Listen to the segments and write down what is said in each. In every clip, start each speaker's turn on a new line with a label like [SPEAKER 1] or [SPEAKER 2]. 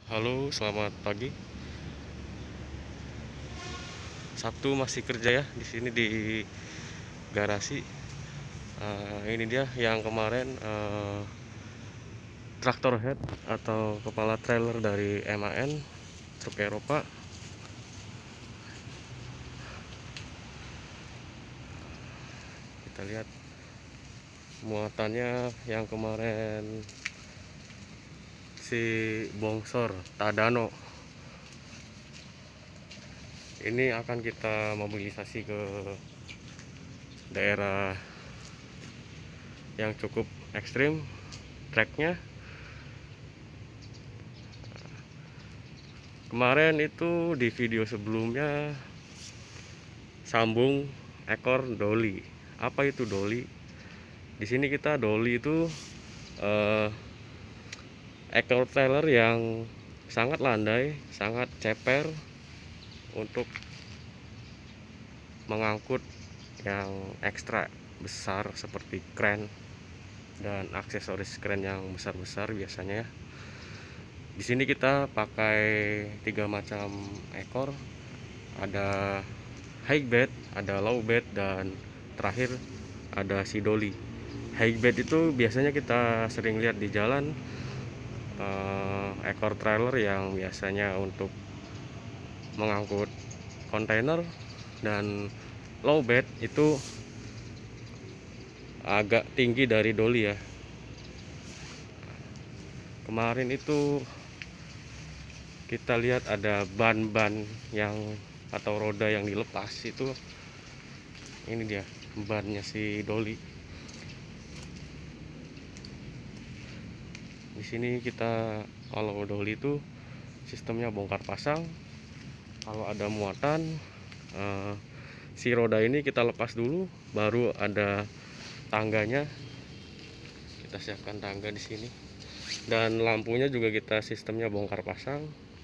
[SPEAKER 1] Halo, selamat pagi. Sabtu masih kerja ya di sini di garasi. Ini dia yang kemarin traktor head atau kepala trailer dari MAN truk Eropa. Kita lihat muatannya yang kemarin si bongsor Tadano. Ini akan kita mobilisasi ke daerah yang cukup ekstrim treknya. Kemarin itu di video sebelumnya sambung ekor dolly. Apa itu dolly? Di sini kita dolly itu ekor trailer yang sangat landai, sangat ceper untuk mengangkut yang ekstra besar seperti kren dan aksesoris kren yang besar-besar biasanya ya. Di sini kita pakai 3 macam ekor. Ada high bed, ada low bed, dan terakhir ada si dolly. High bed itu biasanya kita sering lihat di jalan, ekor trailer yang biasanya untuk mengangkut kontainer, dan low bed itu agak tinggi dari dolly ya. Kemarin itu kita lihat ada ban-ban yang atau roda yang dilepas itu. Ini dia bannya si dolly. Di sini kita kalau dolly itu sistemnya bongkar pasang. Kalau ada muatan, si roda ini kita lepas dulu, baru ada tangganya. Kita siapkan tangga di sini, dan lampunya juga kita sistemnya bongkar pasang.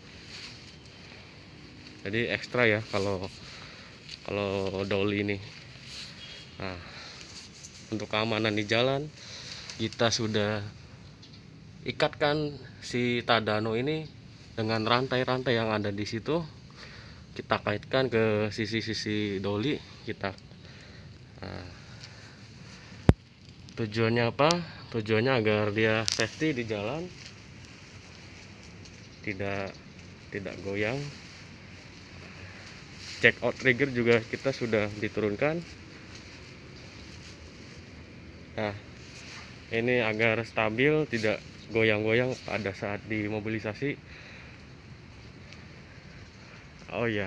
[SPEAKER 1] Jadi ekstra ya kalau dolly ini. Nah, untuk keamanan di jalan kita sudah ikatkan si Tadano ini dengan rantai-rantai yang ada di situ. Kita kaitkan ke sisi-sisi dolly kita. Nah, tujuannya apa? Tujuannya agar dia safety di jalan, tidak goyang. Check out trigger juga kita sudah diturunkan. Nah, ini agar stabil, tidak goyang-goyang pada saat dimobilisasi. Oh ya,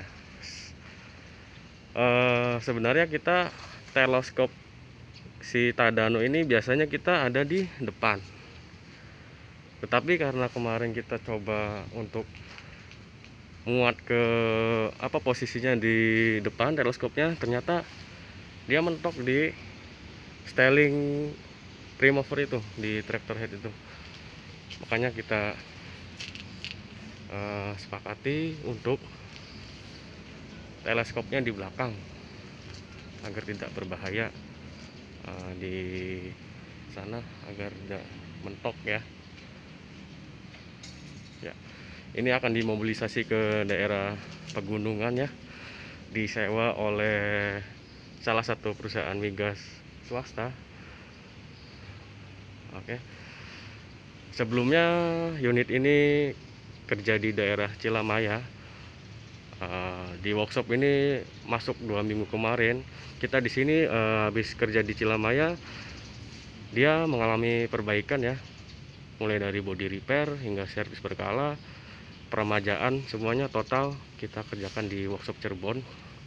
[SPEAKER 1] sebenarnya kita teleskop si Tadano ini biasanya kita ada di depan, tetapi karena kemarin kita coba untuk muat ke posisinya di depan teleskopnya, ternyata dia mentok di styling remover itu, di tractor head itu. Makanya kita sepakati untuk teleskopnya di belakang agar tidak berbahaya di sana, agar tidak mentok ya. Ini akan dimobilisasi ke daerah pegunungan ya, disewa oleh salah satu perusahaan migas swasta. Oke. Sebelumnya unit ini kerja di daerah Cilamaya. Di workshop ini masuk 2 minggu kemarin. Kita di sini habis kerja di Cilamaya, dia mengalami perbaikan ya, mulai dari body repair hingga servis berkala, peremajaan, semuanya total kita kerjakan di workshop Cirebon.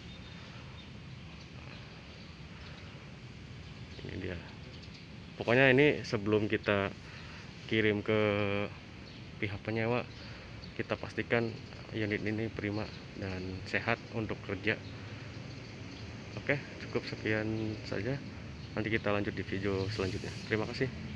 [SPEAKER 1] Ini dia. Pokoknya ini sebelum kita kirim ke pihak penyewa, kita pastikan unit ini prima dan sehat untuk kerja. Oke, cukup sekian saja. Nanti kita lanjut di video selanjutnya. Terima kasih.